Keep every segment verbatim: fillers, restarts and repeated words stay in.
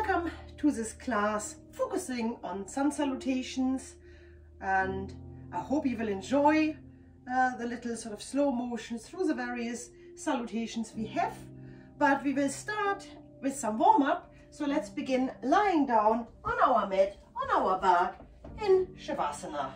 Welcome to this class focusing on sun salutations, and I hope you will enjoy uh, the little sort of slow motion through the various salutations we have. But we will start with some warm-up, so let's begin lying down on our mat, on our back in Shavasana.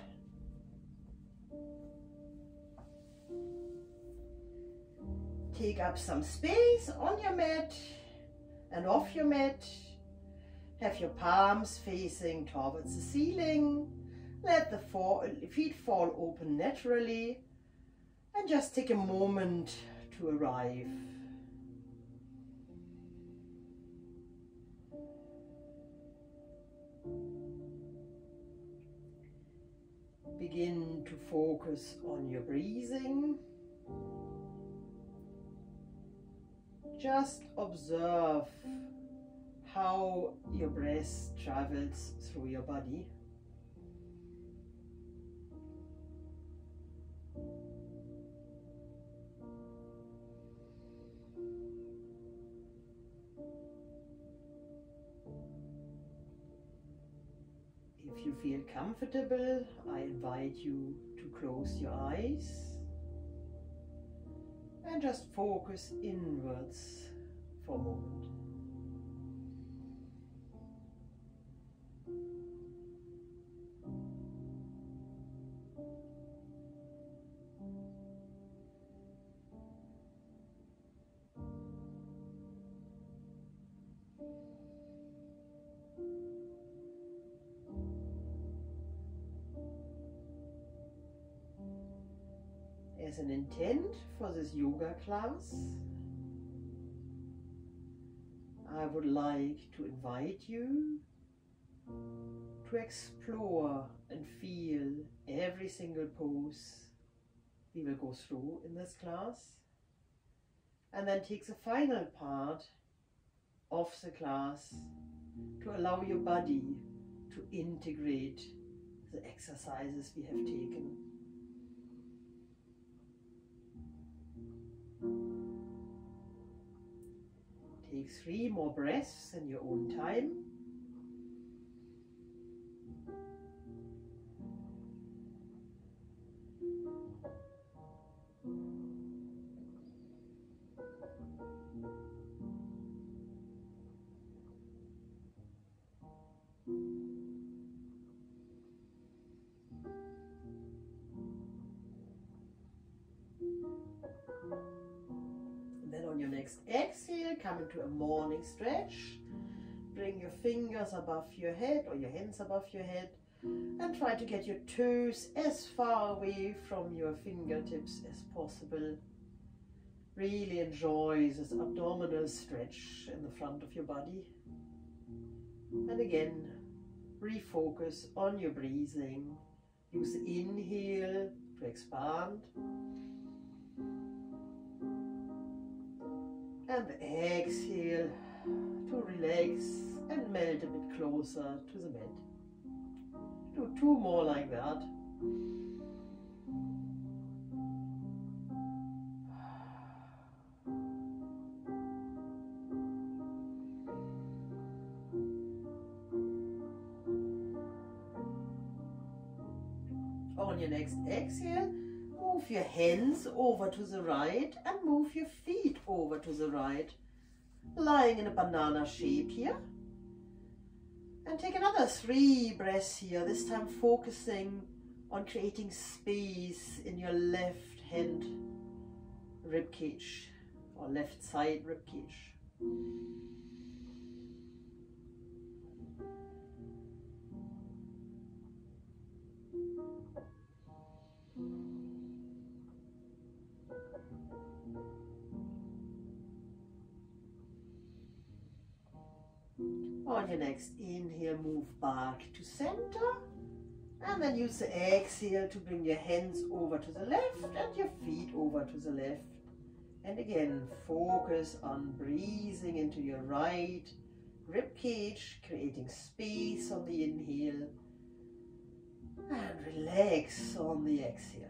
Take up some space on your mat and off your mat. Have your palms facing towards the ceiling. Let the fall, feet fall open naturally, and just take a moment to arrive. Begin to focus on your breathing. Just observe how your breath travels through your body. If you feel comfortable, I invite you to close your eyes and just focus inwards for a moment. As an intent for this yoga class, I would like to invite you to explore and feel every single pose we will go through in this class, and then take the final part of the class to allow your body to integrate the exercises we have taken. Take three more breaths in your own time. Then on your next exhale, come into a morning stretch. Bring your fingers above your head or your hands above your head, and try to get your toes as far away from your fingertips as possible. Really enjoy this abdominal stretch in the front of your body. And again, refocus on your breathing. Use the inhale to expand, and the exhale to relax and melt a bit closer to the mat. Do two more like that. On your next exhale, move your hands over to the right and move your feet over to the right, lying in a banana shape here. And take another three breaths here, this time focusing on creating space in your left hand rib cage or left side rib cage. On your next inhale, move back to center, and then use the exhale to bring your hands over to the left and your feet over to the left. And again, focus on breathing into your right rib cage, creating space on the inhale, and relax on the exhale.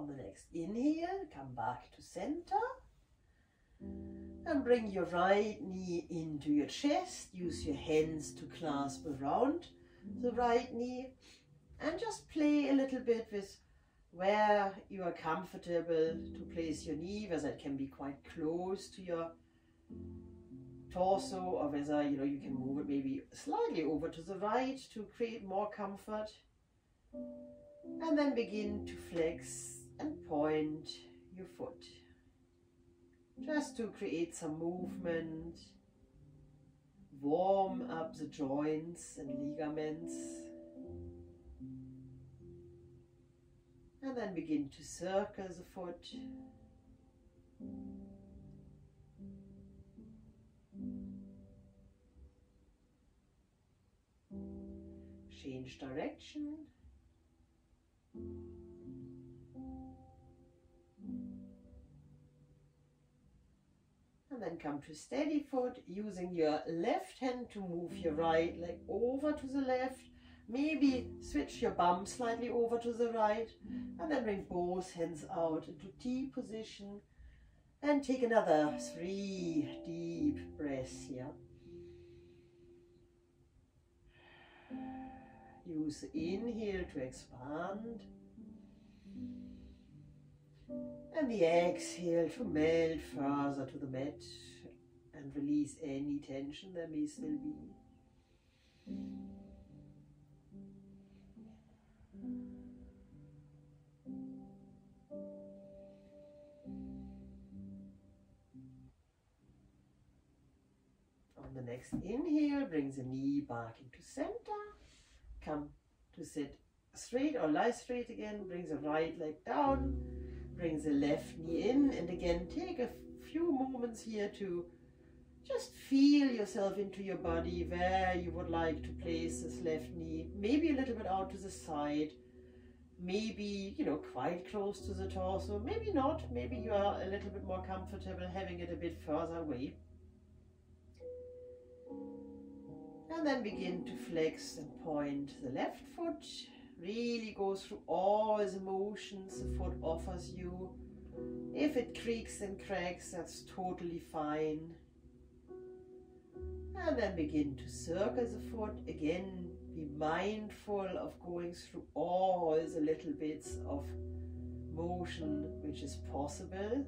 On the next inhale, come back to center. And bring your right knee into your chest. Use your hands to clasp around the right knee. And just play a little bit with where you are comfortable to place your knee, whether it can be quite close to your torso or whether you know you can move it maybe slightly over to the right to create more comfort. And then begin to flex and point your foot, just to create some movement, warm up the joints and ligaments. And then begin to circle the foot. Change direction. And then come to steady foot, using your left hand to move your right leg over to the left. Maybe switch your bum slightly over to the right, and then bring both hands out into T position and take another three deep breaths here. Use the inhale to expand and the exhale to melt further to the mat and release any tension there may still be. On the next inhale, bring the knee back into center. Come to sit straight or lie straight again. Bring the right leg down. Bring the left knee in. And again, take a few moments here to just feel yourself into your body, where you would like to place this left knee. Maybe a little bit out to the side. Maybe, you know, quite close to the torso. Maybe not. Maybe you are a little bit more comfortable having it a bit further away. And then begin to flex and point the left foot. Really go through all the motions the foot offers you. If it creaks and cracks, that's totally fine. And then begin to circle the foot. Again, be mindful of going through all the little bits of motion which is possible.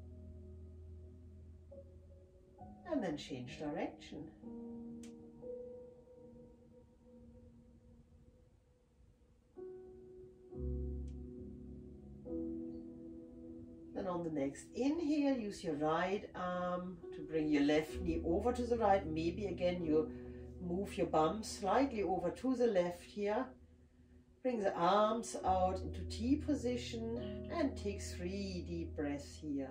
And then change direction. Then on the next inhale, use your right arm to bring your left knee over to the right. Maybe again you move your bum slightly over to the left here. Bring the arms out into T position and take three deep breaths here.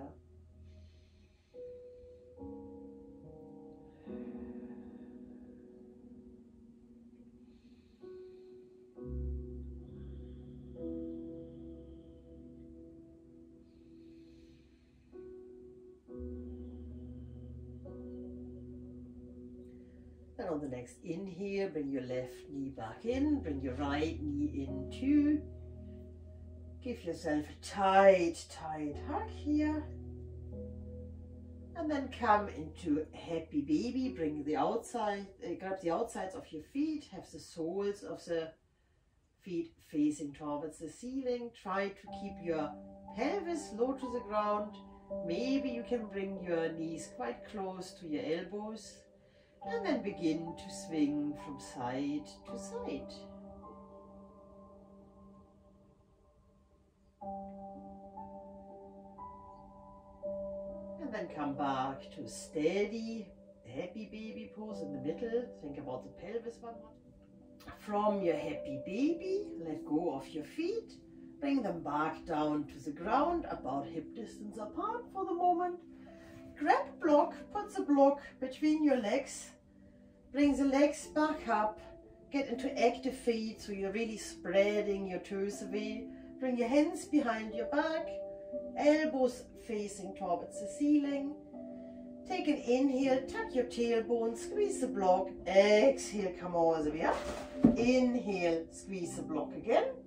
And on the next inhale, bring your left knee back in, bring your right knee in too. Give yourself a tight, tight hug here. And then come into happy baby, bring the outside, uh, grab the outsides of your feet, have the soles of the feet facing towards the ceiling. Try to keep your pelvis low to the ground. Maybe you can bring your knees quite close to your elbows. And then begin to swing from side to side. And then come back to steady, happy baby pose in the middle. Think about the pelvis one more. From your happy baby, let go of your feet. Bring them back down to the ground, about hip distance apart for the moment. Grab block, put the block between your legs. Bring the legs back up, get into active feet so you're really spreading your toes away. Bring your hands behind your back, elbows facing towards the ceiling. Take an inhale, tuck your tailbone, squeeze the block. Exhale, come all the way up. Inhale, squeeze the block again.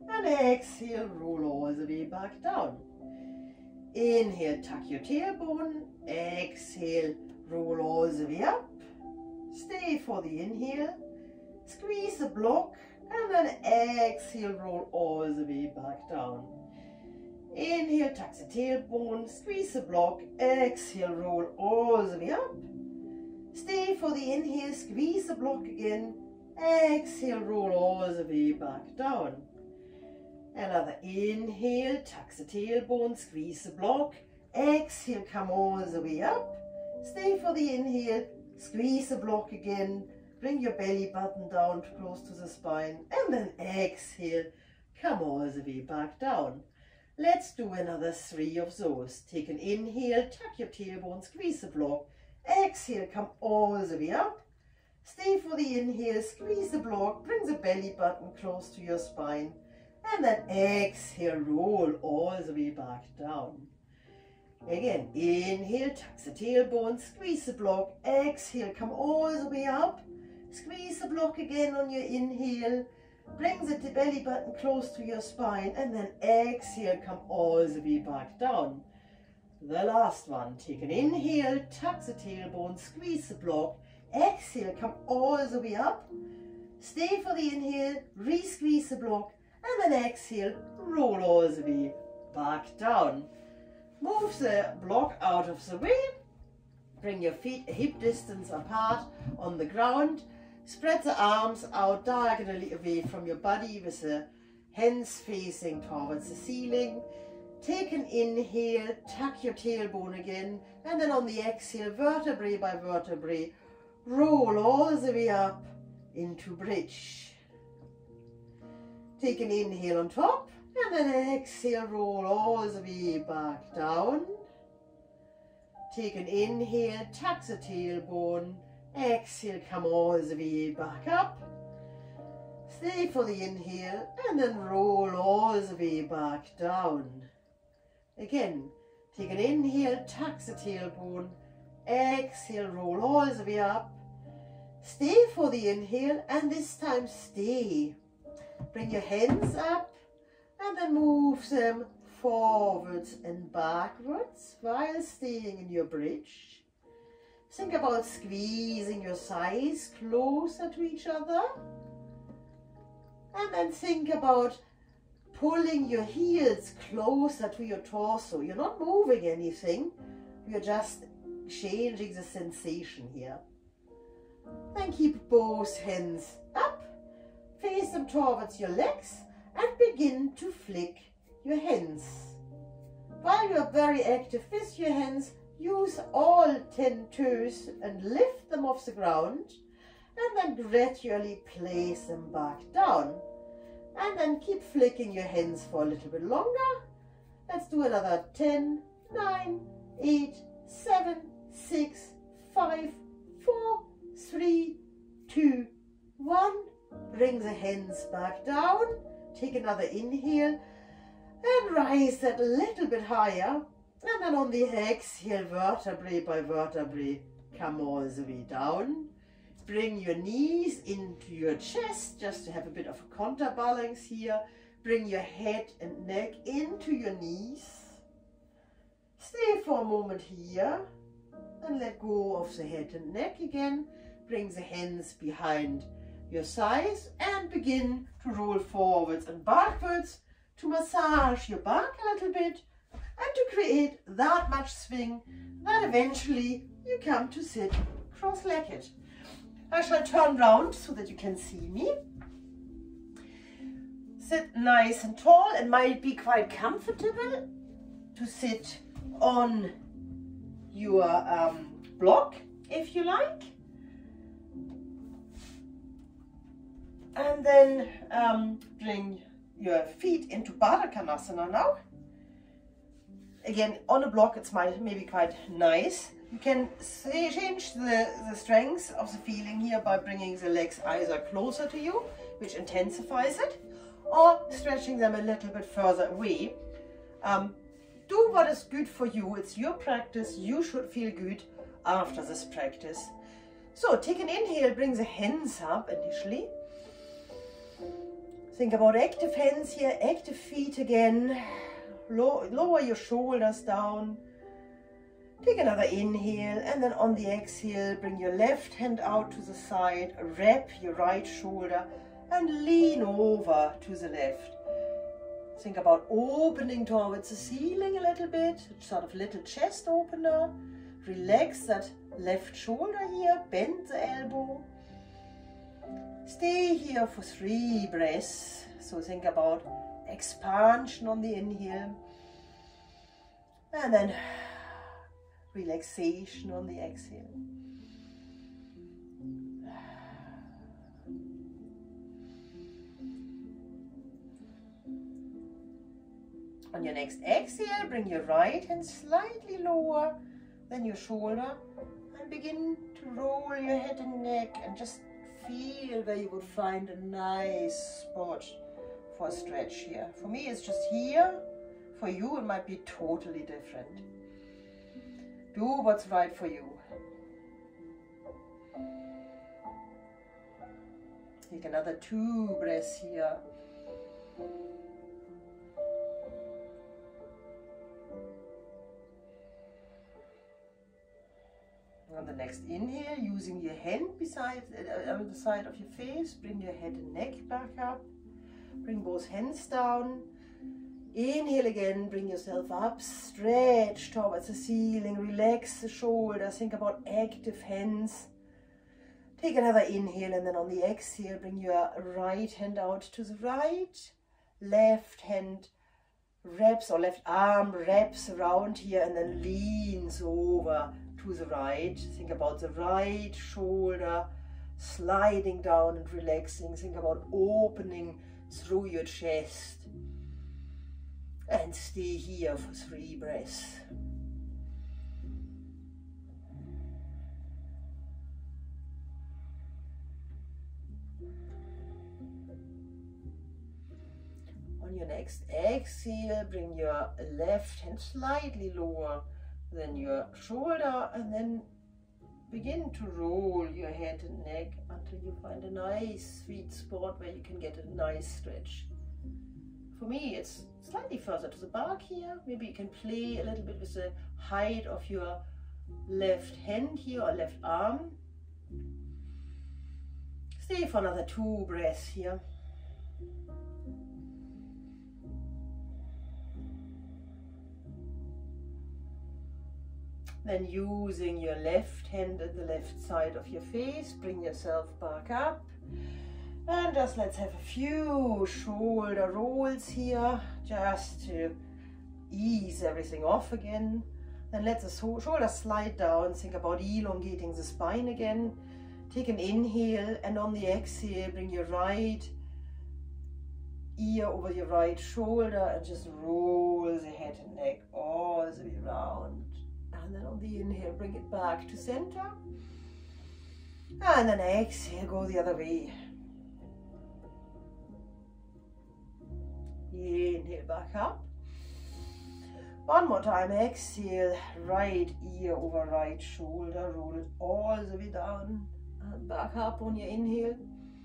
And exhale, roll all the way back down. Inhale, tuck your tailbone. Exhale, roll all the way up. Stay for the inhale. Squeeze the block. And then exhale, roll all the way back down. Inhale, tuck the tailbone. Squeeze the block. Exhale, roll all the way up. Stay for the inhale. Squeeze the block again. Exhale, roll all the way back down. Another inhale, tuck the tailbone, squeeze the block. Exhale, come all the way up. Stay for the inhale, squeeze the block again. Bring your belly button down close to the spine. And then exhale, come all the way back down. Let's do another three of those. Take an inhale, tuck your tailbone, squeeze the block. Exhale, come all the way up. Stay for the inhale, squeeze the block, bring the belly button close to your spine. And then exhale, roll all the way back down. Again, inhale, tuck the tailbone, squeeze the block. Exhale, come all the way up. Squeeze the block again on your inhale. Bring the belly button close to your spine. And then exhale, come all the way back down. The last one, take an inhale, tuck the tailbone, squeeze the block. Exhale, come all the way up. Stay for the inhale, re-squeeze the block. And then exhale, roll all the way back down. Move the block out of the way. Bring your feet a hip distance apart on the ground. Spread the arms out diagonally away from your body with the hands facing towards the ceiling. Take an inhale, tuck your tailbone again, and then on the exhale, vertebrae by vertebrae, roll all the way up into bridge. Take an inhale on top, and then exhale, roll all the way back down. Take an inhale, tuck the tailbone, exhale, come all the way back up. Stay for the inhale, and then roll all the way back down. Again, take an inhale, tuck the tailbone, exhale, roll all the way up. Stay for the inhale, and this time stay. Bring your hands up and then move them forwards and backwards while staying in your bridge. Think about squeezing your thighs closer to each other. And then think about pulling your heels closer to your torso. You're not moving anything, you're just changing the sensation here. Then keep both hands up. Face them towards your legs and begin to flick your hands. While you are very active with your hands, use all ten toes and lift them off the ground and then gradually place them back down. And then keep flicking your hands for a little bit longer. Let's do another ten, nine, eight, seven, six, five, four, three, two, one. Bring the hands back down, take another inhale and rise that a little bit higher. And then on the exhale, vertebrae by vertebrae, come all the way down. Bring your knees into your chest just to have a bit of a counterbalance here. Bring your head and neck into your knees. Stay for a moment here and let go of the head and neck again. Bring the hands behind your sides and begin to roll forwards and backwards to massage your back a little bit and to create that much swing that eventually you come to sit cross-legged. I shall turn round so that you can see me. Sit nice and tall. It might be quite comfortable to sit on your um, block if you like. And then um, bring your feet into Baddha Konasana now. Again, on a block it's might, maybe quite nice. You can say, change the, the strength of the feeling here by bringing the legs either closer to you, which intensifies it, or stretching them a little bit further away. Um, do what is good for you. It's your practice. You should feel good after this practice. So take an inhale, bring the hands up initially. Think about active hands here, active feet again. Low, lower your shoulders down. Take another inhale, and then on the exhale, bring your left hand out to the side, wrap your right shoulder and lean over to the left. Think about opening towards the ceiling a little bit, sort of little chest opener. Relax that left shoulder here, bend the elbow. Stay here for three breaths. So think about expansion on the inhale. And then relaxation on the exhale. On your next exhale, bring your right hand slightly lower than your shoulder and begin to roll your head and neck and just feel where you would find a nice spot for a stretch here. For me, it's just here. For you, it might be totally different. Do what's right for you. Take another two breaths here. On the next inhale, using your hand beside uh, on the side of your face, bring your head and neck back up. Bring both hands down. Inhale again, bring yourself up, stretch towards the ceiling, relax the shoulders, think about active hands. Take another inhale, and then on the exhale, bring your right hand out to the right, left hand wraps or left arm wraps around here and then leans over to the right. Think about the right shoulder sliding down and relaxing. Think about opening through your chest. And stay here for three breaths. On your next exhale, bring your left hand slightly lower than your shoulder and then begin to roll your head and neck until you find a nice sweet spot where you can get a nice stretch. For me, it's slightly further to the back here. Maybe you can play a little bit with the height of your left hand here or left arm. Stay for another two breaths here. Then using your left hand at the left side of your face, bring yourself back up. And just let's have a few shoulder rolls here, just to ease everything off again. Then let the shoulder slide down. Think about elongating the spine again. Take an inhale, and on the exhale, bring your right ear over your right shoulder and just roll the head and neck all the way around. And then on the inhale, bring it back to center. And then exhale, go the other way. Inhale back up. One more time, exhale, right ear over right shoulder, roll it all the way down and back up on your inhale.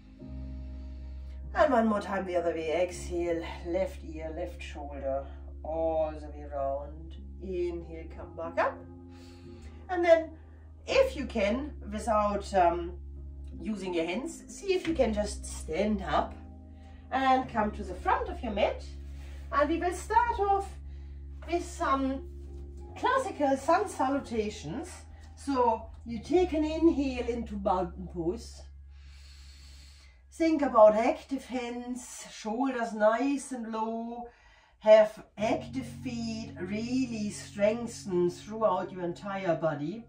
And one more time the other way, exhale, left ear, left shoulder, all the way around. Inhale, come back up. And then if you can, without um, using your hands, see if you can just stand up and come to the front of your mat. And we will start off with some classical sun salutations. So you take an inhale into mountain pose. Think about active hands, shoulders nice and low. Have active feet, really strengthen throughout your entire body.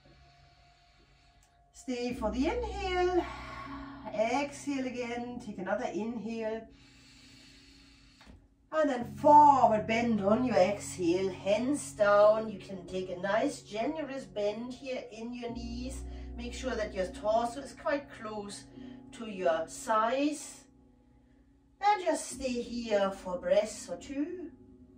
Stay for the inhale. Exhale again, take another inhale. And then forward bend on your exhale, hands down. You can take a nice generous bend here in your knees. Make sure that your torso is quite close to your thighs. And just stay here for breaths or two.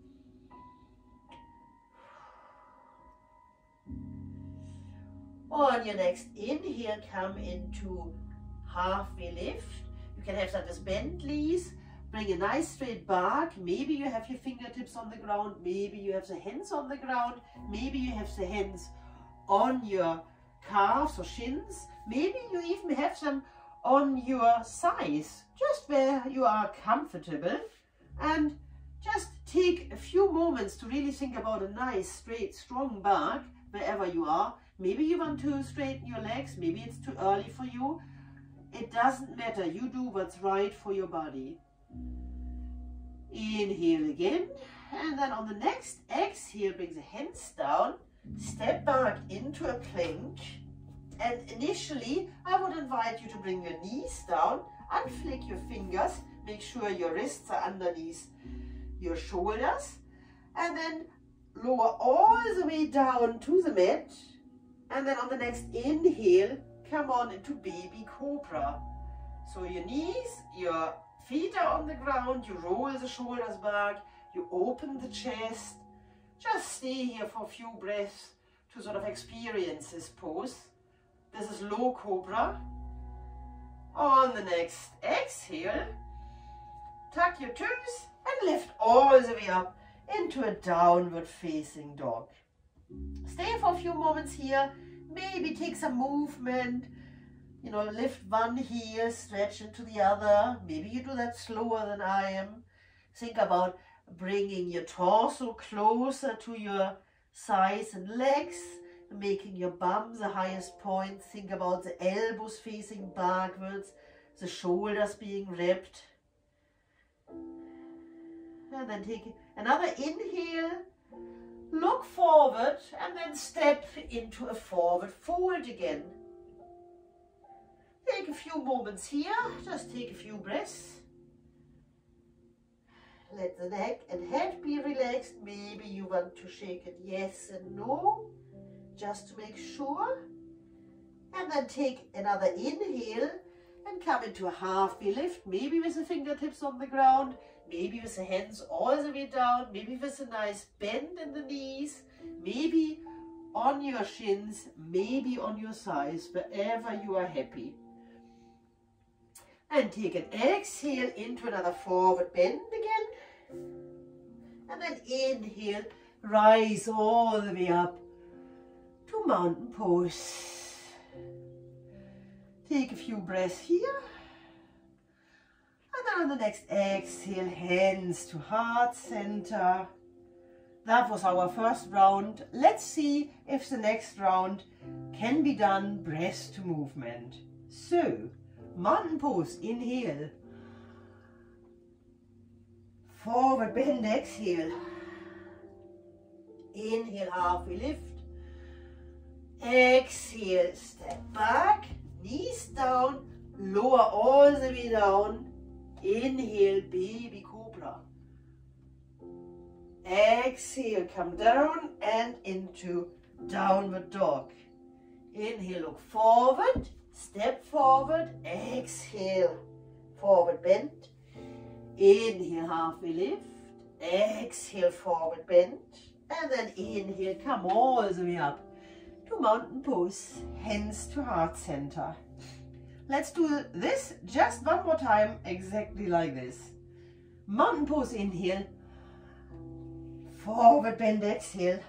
On your next inhale, come into halfway lift. You can have that as bent knees, Bring a nice straight back. Maybe you have your fingertips on the ground. Maybe you have the hands on the ground. Maybe you have the hands on your calves or shins. Maybe you even have them on your thighs, just where you are comfortable. And just take a few moments to really think about a nice, straight, strong back wherever you are. Maybe you want to straighten your legs. Maybe it's too early for you. It doesn't matter. You do what's right for your body. Inhale again, and then on the next exhale, bring the hands down, step back into a plank, and initially I would invite you to bring your knees down, unflick your fingers, make sure your wrists are underneath your shoulders, and then lower all the way down to the mat, and then on the next inhale, come on into baby cobra. So your knees, your feet are on the ground, you roll the shoulders back, you open the chest. Just stay here for a few breaths to sort of experience this pose. This is low cobra. On the next exhale, tuck your toes and lift all the way up into a downward facing dog. Stay for a few moments here, maybe take some movement. You know, lift one heel, stretch into the other. Maybe you do that slower than I am. Think about bringing your torso closer to your thighs and legs, making your bum the highest point. Think about the elbows facing backwards, the shoulders being wrapped. And then take another inhale, look forward, and then step into a forward fold again. Take a few moments here, just take a few breaths. Let the neck and head be relaxed. Maybe you want to shake it yes and no, just to make sure. And then take another inhale and come into a halfway lift, maybe with the fingertips on the ground, maybe with the hands all the way down, maybe with a nice bend in the knees, maybe on your shins, maybe on your thighs, wherever you are happy. And take an exhale into another forward bend again. And then inhale, rise all the way up to mountain pose. Take a few breaths here. And then on the next exhale, hands to heart center. That was our first round. Let's see if the next round can be done breath to movement. So, mountain pose, inhale. Forward bend, exhale. Inhale, halfway lift. Exhale, step back, knees down, lower all the way down. Inhale, baby cobra. Exhale, come down and into downward dog. Inhale, look forward. Step forward, exhale, forward bend, inhale, halfway lift, exhale, forward bend, and then inhale, come all the way up to mountain pose, hands to heart center. Let's do this just one more time, exactly like this. Mountain pose, inhale, forward bend, exhale,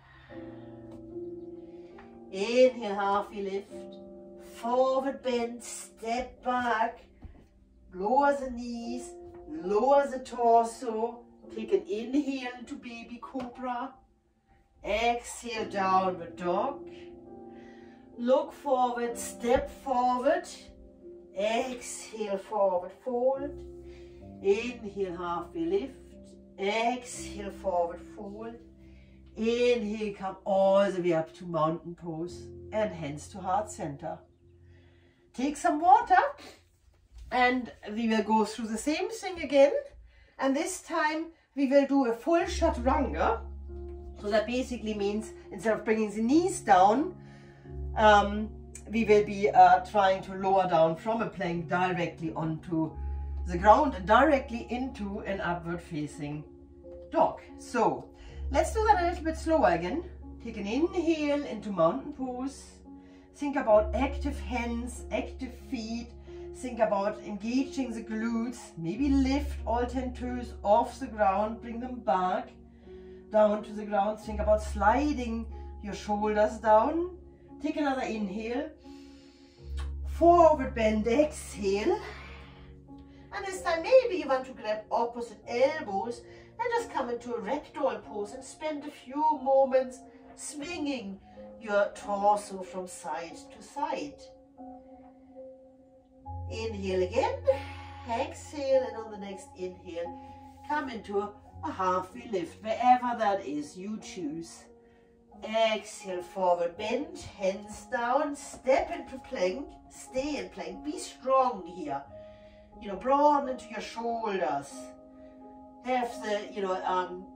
inhale, halfway lift, forward bend, step back, lower the knees, lower the torso, take an inhale into baby cobra, exhale, downward dog, look forward, step forward, exhale, forward fold, inhale, halfway lift, exhale, forward fold, inhale, come all the way up to mountain pose and hands to heart center. Take some water and we will go through the same thing again, and this time we will do a full chaturanga. So that basically means instead of bringing the knees down, um, we will be uh, trying to lower down from a plank directly onto the ground and directly into an upward facing dog. So let's do that a little bit slower again. Take an inhale into mountain pose. Think about active hands, active feet. Think about engaging the glutes. Maybe lift all ten toes off the ground, bring them back down to the ground. Think about sliding your shoulders down. Take another inhale. Forward bend, exhale. And this time maybe you want to grab opposite elbows and just come into a ragdoll pose and spend a few moments swinging your torso from side to side. Inhale again, exhale, and on the next inhale, come into a, a halfway lift, wherever that is, you choose. Exhale, forward bend, hands down, step into plank, stay in plank, be strong here. You know, broaden into your shoulders. Have the, you know, um,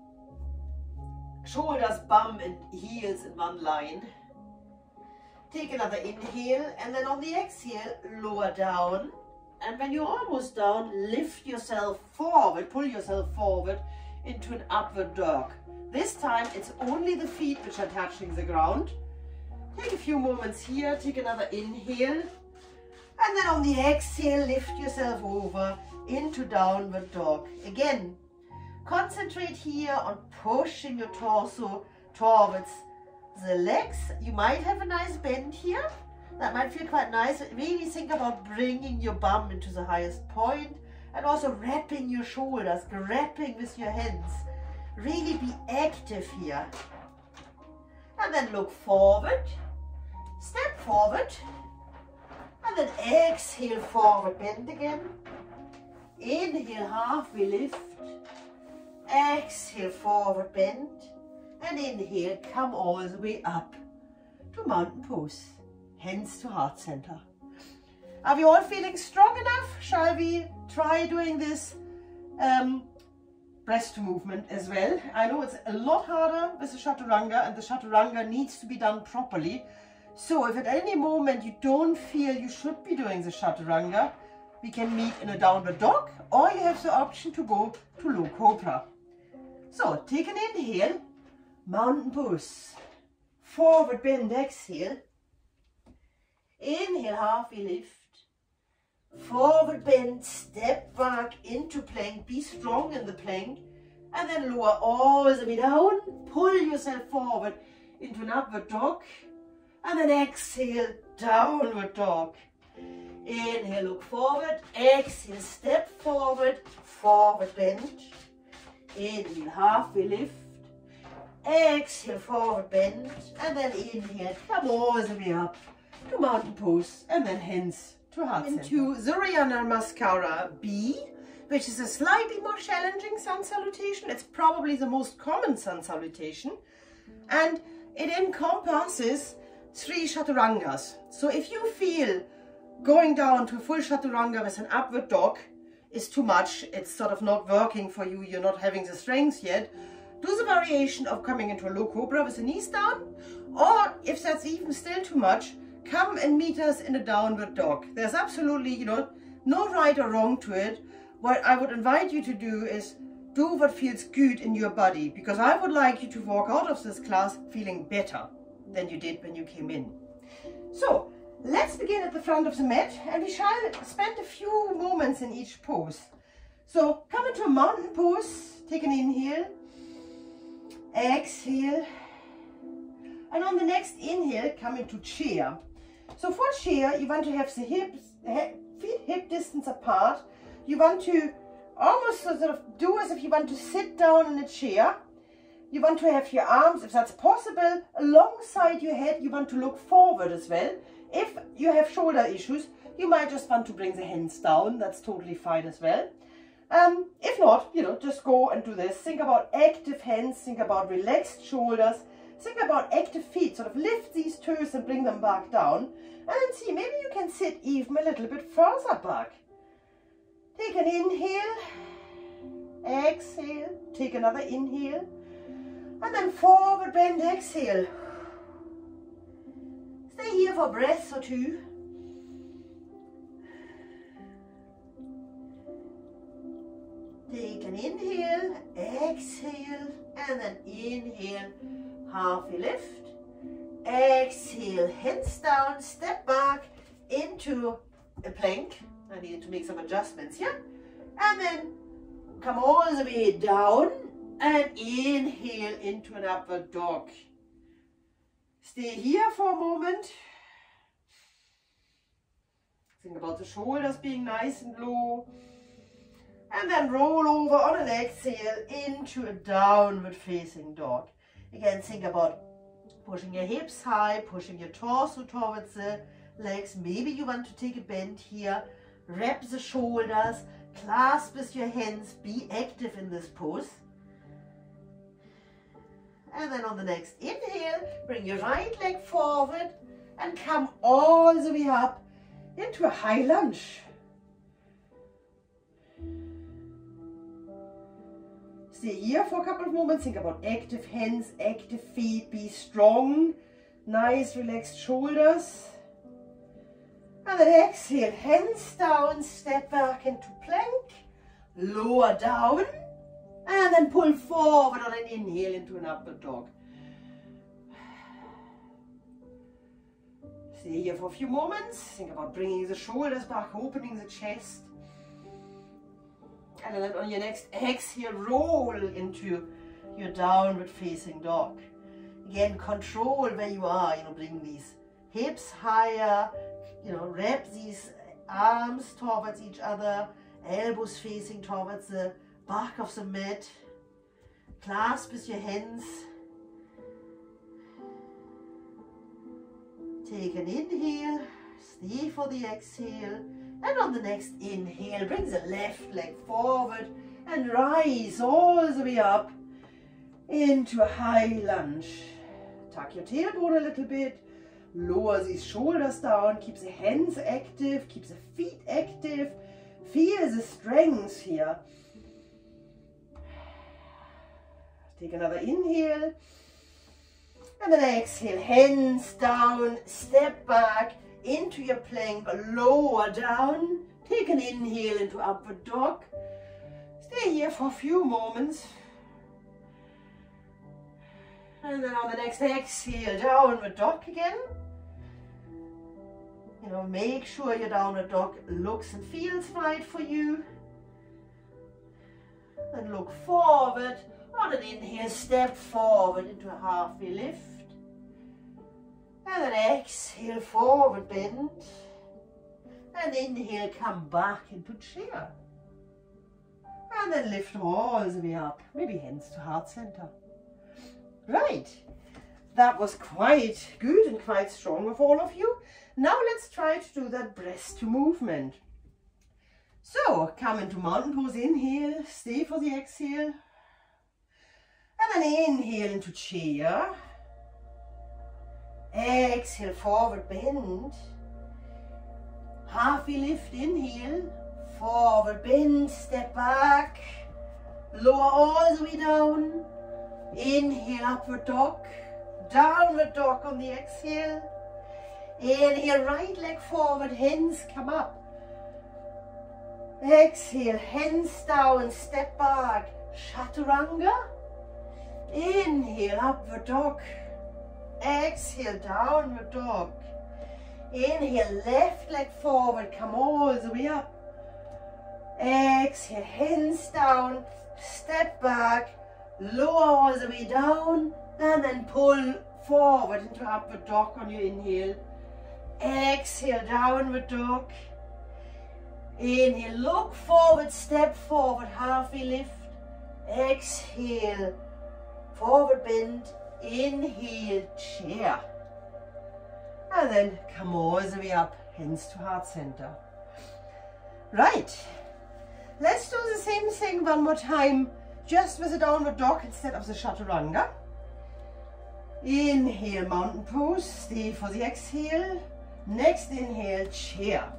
shoulders, bum and heels in one line. Take another inhale, and then on the exhale, lower down. And when you're almost down, lift yourself forward, pull yourself forward into an upward dog. This time, it's only the feet which are touching the ground. Take a few moments here, take another inhale. And then on the exhale, lift yourself over into downward dog. Again, concentrate here on pushing your torso towards the legs. You might have a nice bend here. That might feel quite nice. Really think about bringing your bum into the highest point and also wrapping your shoulders, grabbing with your hands. Really be active here. And then look forward, step forward, and then exhale, forward bend again. Inhale, halfway lift. Exhale, forward bend. And inhale, come all the way up to mountain pose, hands to heart center. Are we all feeling strong enough? Shall we try doing this um, breast movement as well? I know it's a lot harder with the chaturanga, and the chaturanga needs to be done properly. So if at any moment you don't feel you should be doing the chaturanga, we can meet in a downward dog, or you have the option to go to low cobra. So take an inhale. Mountain pose, forward bend, exhale, inhale, halfway lift, forward bend, step back into plank, be strong in the plank, and then lower all the way down, pull yourself forward into an upward dog, and then exhale, downward dog. Inhale, look forward, exhale, step forward, forward bend, inhale, halfway lift, exhale, forward bend, and then inhale, come all the way up to mountain pose, and then hands to heart center. Into Surya Namaskara B, which is a slightly more challenging sun salutation. It's probably the most common sun salutation, and it encompasses three chaturangas. So if you feel going down to a full chaturanga with an upward dog is too much, it's sort of not working for you, you're not having the strength yet, do the variation of coming into a low cobra with the knees down, or if that's even still too much, come and meet us in a downward dog. There's absolutely, you know, no right or wrong to it. What I would invite you to do is do what feels good in your body, because I would like you to walk out of this class feeling better than you did when you came in. So let's begin at the front of the mat, and we shall spend a few moments in each pose. So come into a mountain pose, take an inhale, exhale, and on the next inhale, come into chair. So for chair, you want to have the hips, feet hip distance apart. You want to almost sort of do as if you want to sit down in a chair. You want to have your arms, if that's possible, alongside your head. You want to look forward as well. If you have shoulder issues, you might just want to bring the hands down. That's totally fine as well. Um, if not, you know, just go and do this. Think about active hands, think about relaxed shoulders, think about active feet. Sort of lift these toes and bring them back down. And then see, maybe you can sit even a little bit further back. Take an inhale, exhale, take another inhale, and then forward bend, exhale. Stay here for breaths or two. Take an inhale, exhale, and then inhale, halfway lift. Exhale, hands down, step back into a plank. I needed to make some adjustments here. And then come all the way down and inhale into an upward dog. Stay here for a moment. Think about the shoulders being nice and low. And then roll over on an exhale into a downward facing dog. Again, think about pushing your hips high, pushing your torso towards the legs. Maybe you want to take a bend here. Wrap the shoulders, clasp with your hands, be active in this pose. And then on the next inhale, bring your right leg forward and come all the way up into a high lunge. Stay here for a couple of moments. Think about active hands, active feet. Be strong. Nice relaxed shoulders. And then exhale, hands down, step back into plank. Lower down. And then pull forward on an inhale into an upward dog. Stay here for a few moments. Think about bringing the shoulders back, opening the chest. And then on your next exhale, roll into your downward facing dog. Again, control where you are, you know, bring these hips higher, you know, wrap these arms towards each other, elbows facing towards the back of the mat. Clasp with your hands. Take an inhale, stay for the exhale. And on the next inhale, bring the left leg forward and rise all the way up into a high lunge. Tuck your tailbone a little bit, lower these shoulders down, keep the hands active, keep the feet active, feel the strength here. Take another inhale, and then exhale, hands down, step back, into your plank, lower down. Take an inhale into upward dog. Stay here for a few moments. And then on the next exhale, downward dog again. You know, make sure your downward dog looks and feels right for you. And look forward. On an inhale, step forward into a halfway lift. And then exhale, forward bend. And inhale, come back into chair. And then lift all the way up. Maybe hands to heart center. Right. That was quite good and quite strong of all of you. Now let's try to do that breast to movement. So, come into mountain pose, inhale, stay for the exhale. And then inhale into chair. Exhale, forward bend. Halfway lift, inhale. Forward bend, step back. Lower all the way down. Inhale, upward dog. Downward dog on the exhale. Inhale, right leg forward, hands come up. Exhale, hands down, step back. Chaturanga. Inhale, upward dog. Exhale, downward dog. Inhale, left leg forward, come all the way up. Exhale, hands down, step back, lower all the way down, and then pull forward into upward dog on your inhale. Exhale, downward dog. Inhale, look forward, step forward, halfway lift. Exhale, forward bend. Inhale, chair. And then come all the way up, hands to heart center. Right. Let's do the same thing one more time, just with a downward dog instead of the chaturanga. Inhale, mountain pose, stay for the exhale. Next inhale, chair.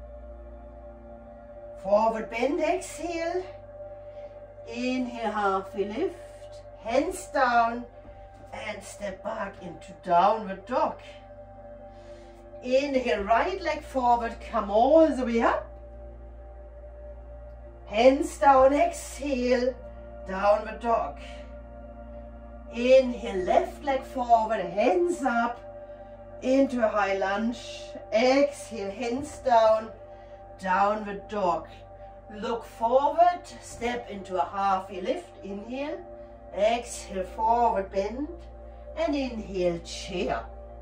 Forward bend, exhale. Inhale, halfway lift, hands down, and step back into downward dog. Inhale, right leg forward, come all the way up. Hands down, exhale, downward dog. Inhale, left leg forward, hands up, into a high lunge. Exhale, hands down, downward dog. Look forward, step into a halfway lift, inhale, exhale, forward bend, and inhale, chair.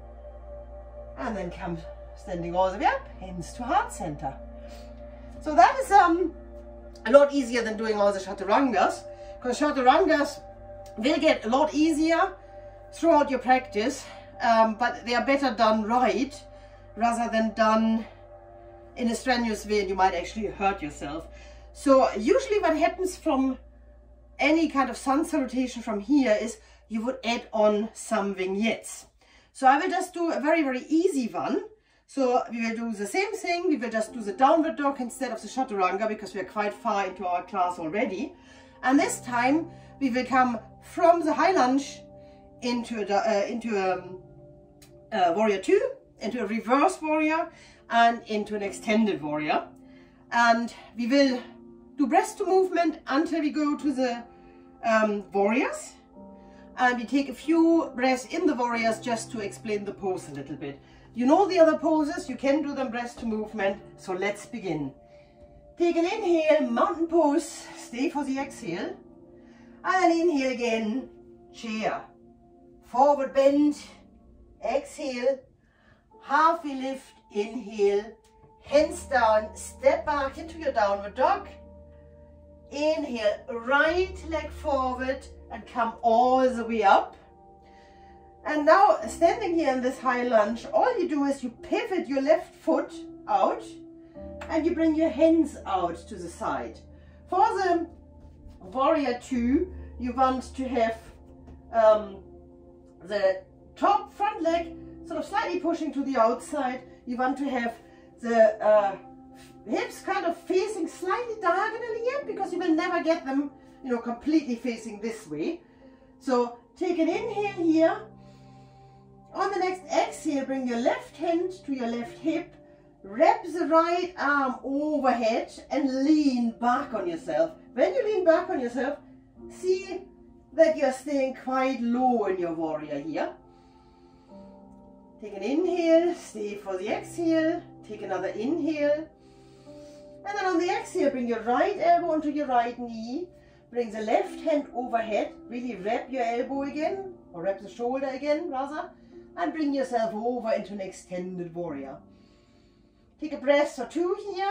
And then come standing all the way up, hands to heart center. So that is um, a lot easier than doing all the chaturangas, because chaturangas will get a lot easier throughout your practice, um, but they are better done right rather than done in a strenuous way, and you might actually hurt yourself. So usually what happens from any kind of sun salutation from here is you would add on some vignettes. So I will just do a very, very easy one. So we will do the same thing. We will just do the downward dog instead of the chaturanga, because we are quite far into our class already. And this time we will come from the high lunge into a, uh, into a, a warrior two, into a reverse warrior, and into an extended warrior. And we will do breath to movement until we go to the um, warriors. And we take a few breaths in the warriors just to explain the pose a little bit. You know the other poses, you can do them breath to movement. So let's begin. Take an inhale, mountain pose, stay for the exhale. And then inhale again, chair. Forward bend, exhale, halfway lift, inhale, hands down, step back into your downward dog. Inhale, right leg forward and come all the way up. And now standing here in this high lunge, all you do is you pivot your left foot out and you bring your hands out to the side. For the warrior two, you want to have um, the top front leg sort of slightly pushing to the outside. You want to have the uh, hips kind of facing slightly diagonally here, because you will never get them, you know, completely facing this way. So take an inhale here. On the next exhale, bring your left hand to your left hip, wrap the right arm overhead and lean back on yourself. When you lean back on yourself, see that you're staying quite low in your warrior here. Take an inhale, stay for the exhale, take another inhale. And then on the exhale, bring your right elbow onto your right knee, bring the left hand overhead, really wrap your elbow again, or wrap the shoulder again rather, and bring yourself over into an extended warrior. Take a breath or two here.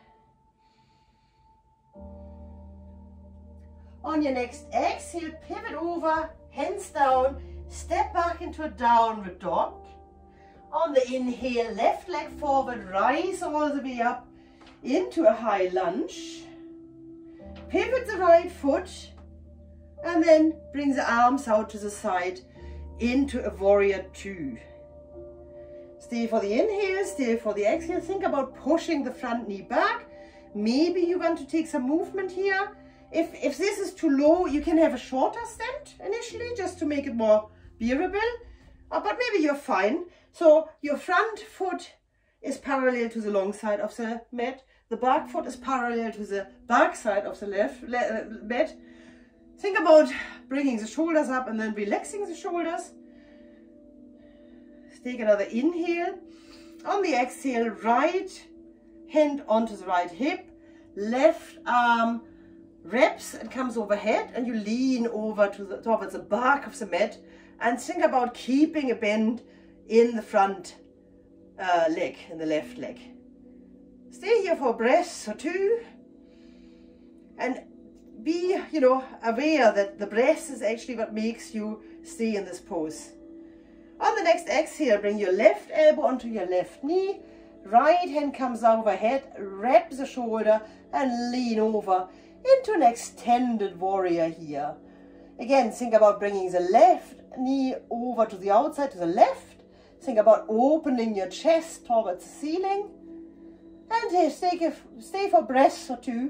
On your next exhale, pivot over, hands down, step back into a downward dog. On the inhale, left leg forward, rise all the way up into a high lunge. Pivot the right foot and then bring the arms out to the side into a warrior two. Stay for the inhale, stay for the exhale. Think about pushing the front knee back. Maybe you want to take some movement here. If, if this is too low, you can have a shorter stand initially just to make it more bearable. Uh, but maybe you're fine. So your front foot is parallel to the long side of the mat. The back foot is parallel to the back side of the left le uh, mat. Think about bringing the shoulders up and then relaxing the shoulders. Take another inhale. On the exhale, right hand onto the right hip, left arm wraps and comes overhead, and you lean over to the, towards the back of the mat, and think about keeping a bend in the front uh, leg, in the left leg. Stay here for a breath or two, and be, you know, aware that the breath is actually what makes you stay in this pose. On the next exhale, bring your left elbow onto your left knee, right hand comes overhead, wrap the shoulder and lean over into an extended warrior here. Again, think about bringing the left knee over to the outside, to the left. Think about opening your chest towards the ceiling. And stay, stay for breaths or two.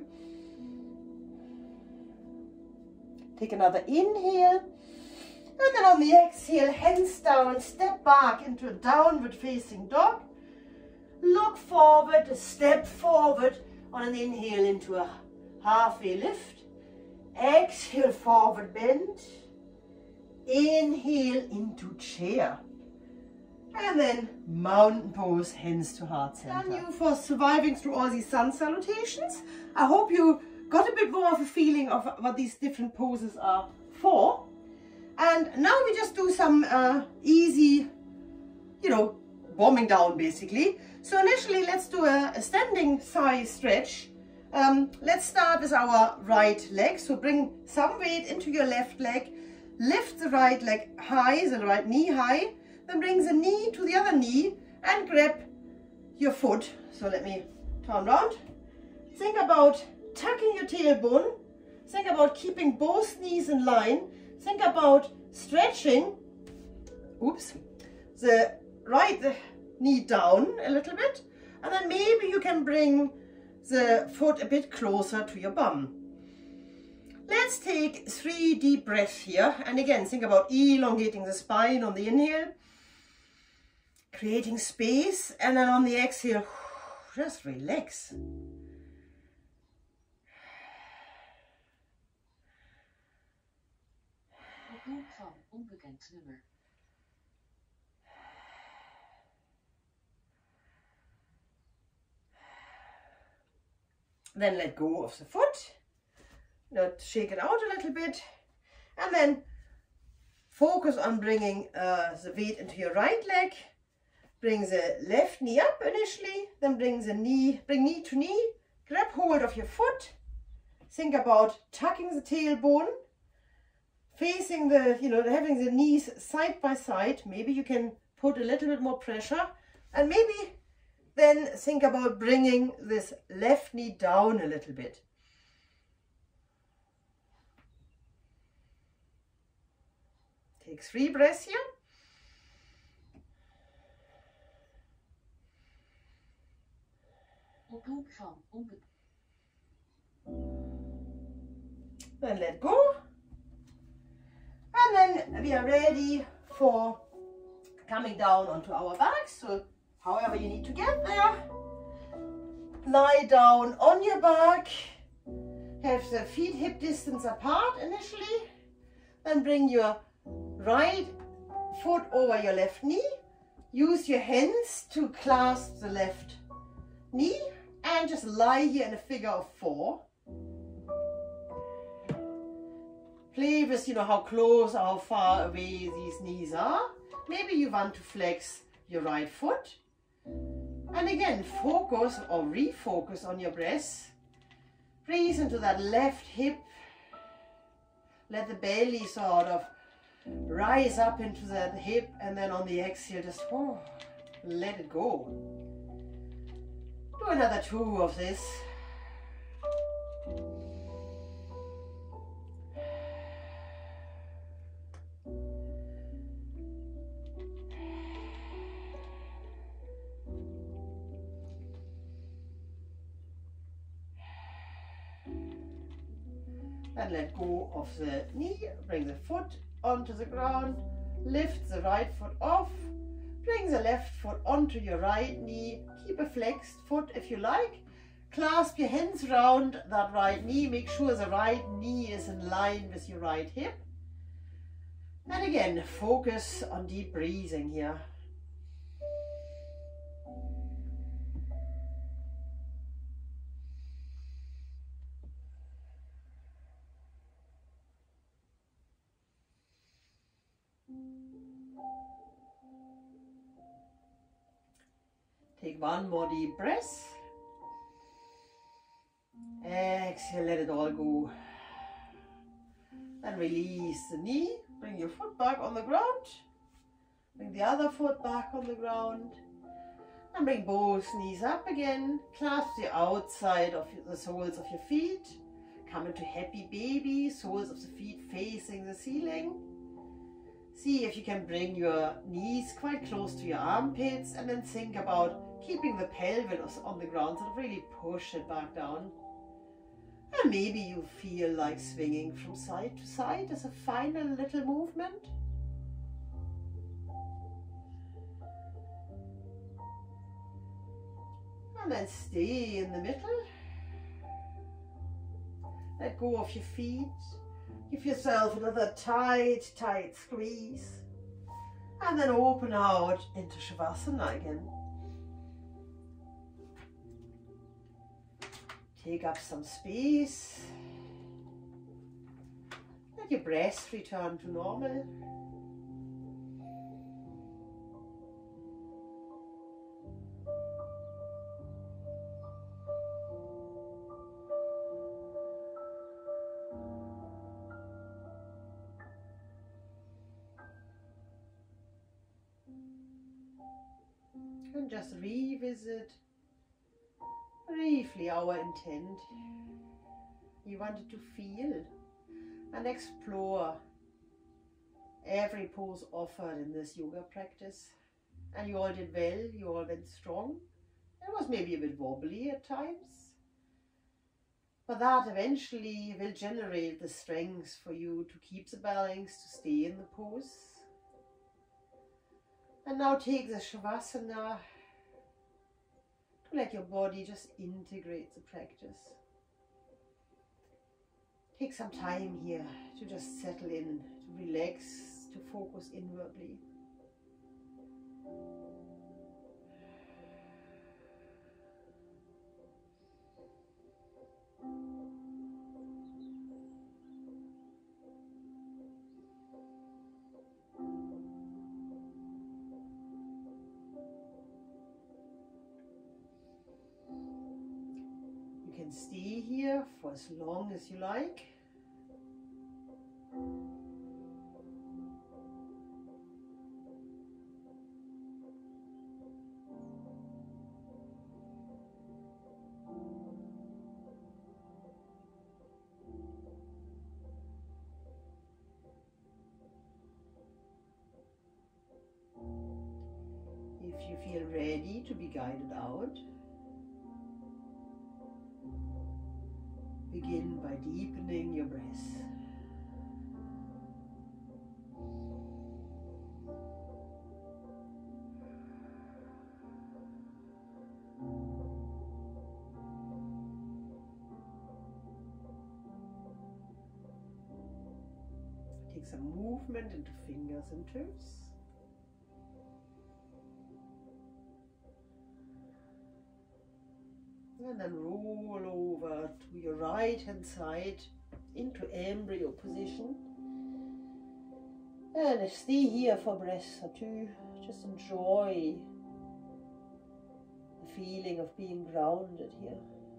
Take another inhale. And then on the exhale, hands down, step back into a downward facing dog. Look forward, step forward on an inhale into a halfway lift. Exhale, forward bend. Inhale into chair. And then mountain pose, hands to heart center. Thank you for surviving through all these sun salutations. I hope you got a bit more of a feeling of what these different poses are for. And now we just do some uh, easy, you know, warming down basically. So initially let's do a, a standing thigh stretch. Um, let's start with our right leg. So bring some weight into your left leg. Lift the right leg high, the right knee high. Then bring the knee to the other knee and grab your foot. So let me turn around. Think about tucking your tailbone. Think about keeping both knees in line. Think about stretching, oops, the right knee down a little bit. And then maybe you can bring the foot a bit closer to your bum. Let's take three deep breaths here. And again, think about elongating the spine on the inhale. Creating space, and then on the exhale, just relax. Then let go of the foot. Not shake it out a little bit, and then focus on bringing uh, the weight into your right leg. Bring the left knee up initially, then bring the knee, bring knee to knee, grab hold of your foot. Think about tucking the tailbone, facing the, you know, having the knees side by side. Maybe you can put a little bit more pressure, and maybe then think about bringing this left knee down a little bit. Take three breaths here. Then let go, and then we are ready for coming down onto our backs. So however you need to get there, lie down on your back, have the feet hip distance apart initially, then bring your right foot over your left knee, use your hands to clasp the left knee, and just lie here in a figure of four. Play with, you know, how close or how far away these knees are. Maybe you want to flex your right foot. And again, focus or refocus on your breath. Breathe into that left hip. Let the belly sort of rise up into that hip, and then on the exhale, just oh, let it go. Do another two of this. And let go of the knee, bring the foot onto the ground, lift the right foot off, bring the left foot onto your right knee, keep a flexed foot if you like, clasp your hands around that right knee, make sure the right knee is in line with your right hip. And again, focus on deep breathing here. Take one more deep breath. Exhale, let it all go. Then release the knee. Bring your foot back on the ground. Bring the other foot back on the ground. And bring both knees up again. Clasp the outside of the soles of your feet. Come into happy baby, soles of the feet facing the ceiling. See if you can bring your knees quite close to your armpits, and then think about keeping the pelvis on the ground, so really push it back down. And maybe you feel like swinging from side to side as a final little movement. And then stay in the middle. Let go of your feet. Give yourself another tight, tight squeeze. And then open out into Shavasana again. Take up some space. Let your breath return to normal. And just revisit briefly our intent. You wanted to feel and explore every pose offered in this yoga practice. And you all did well, you all went strong. It was maybe a bit wobbly at times, but that eventually will generate the strength for you to keep the balance, to stay in the pose. And now take the Shavasana to let your body just integrate the practice. Take some time here to just settle in, to relax, to focus inwardly. You can stay here for as long as you like. If you feel ready to be guided out, begin by deepening your breath. Take some movement into fingers and toes. And then roll over to your right hand side into embryo position. And stay here for a breath or two. Just enjoy the feeling of being grounded here.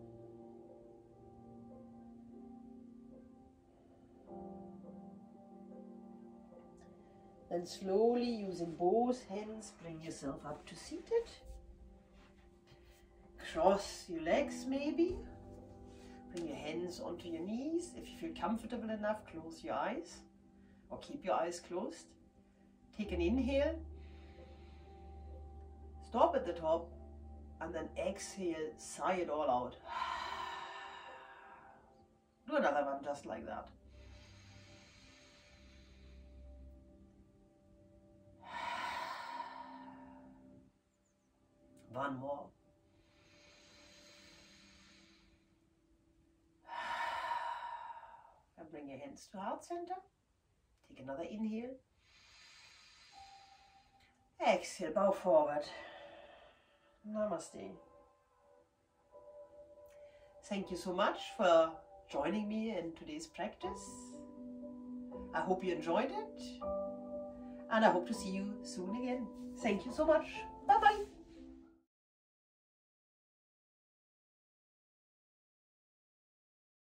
Then slowly, using both hands, bring yourself up to seated. Cross your legs maybe. Bring your hands onto your knees. If you feel comfortable enough, close your eyes or keep your eyes closed. Take an inhale. Stop at the top and then exhale, sigh it all out. Do another one just like that. One more. And bring your hands to heart center. Take another inhale. Exhale, bow forward. Namaste. Thank you so much for joining me in today's practice. I hope you enjoyed it. And I hope to see you soon again. Thank you so much. Bye bye.